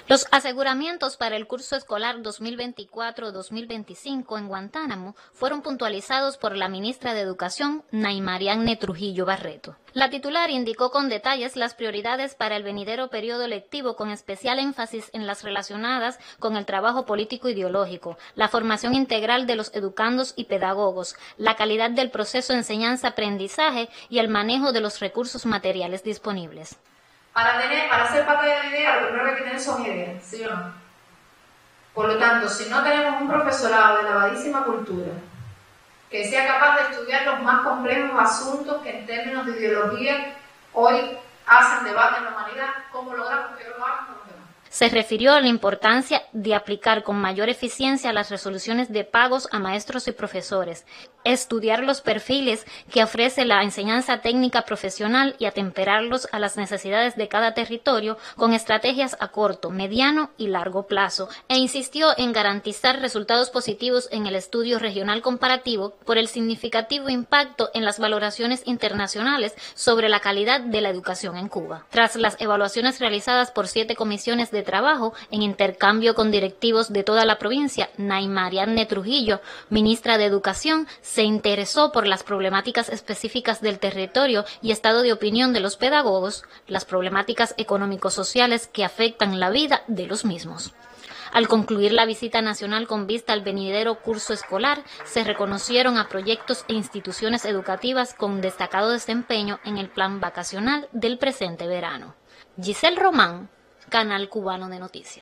Los aseguramientos para el curso escolar 2024-2025 en Guantánamo fueron puntualizados por la ministra de Educación, Naimarianne Trujillo Barreto. La titular indicó con detalles las prioridades para el venidero periodo lectivo, con especial énfasis en las relacionadas con el trabajo político ideológico, la formación integral de los educandos y pedagogos, la calidad del proceso de enseñanza-aprendizaje y el manejo de los recursos materiales disponibles. Para ser batalla de ideas, lo primero que hay que tener son ideas, ¿sí o no? Por lo tanto, si no tenemos un profesorado de elevadísima cultura que sea capaz de estudiar los más complejos asuntos que en términos de ideología hoy hacen debate en la humanidad, ¿cómo logramos que lo hagan con los demás? Se refirió a la importancia de aplicar con mayor eficiencia las resoluciones de pagos a maestros y profesores, estudiar los perfiles que ofrece la enseñanza técnica profesional y atemperarlos a las necesidades de cada territorio con estrategias a corto, mediano y largo plazo, e insistió en garantizar resultados positivos en el estudio regional comparativo por el significativo impacto en las valoraciones internacionales sobre la calidad de la educación en Cuba. Tras las evaluaciones realizadas por 7 comisiones de trabajo en intercambio con directivos de toda la provincia, Naimarianne Trujillo, ministra de Educación, se interesó por las problemáticas específicas del territorio y estado de opinión de los pedagogos, las problemáticas económico-sociales que afectan la vida de los mismos. Al concluir la visita nacional con vista al venidero curso escolar, se reconocieron a proyectos e instituciones educativas con destacado desempeño en el plan vacacional del presente verano. Giselle Román, Canal Cubano de Noticias.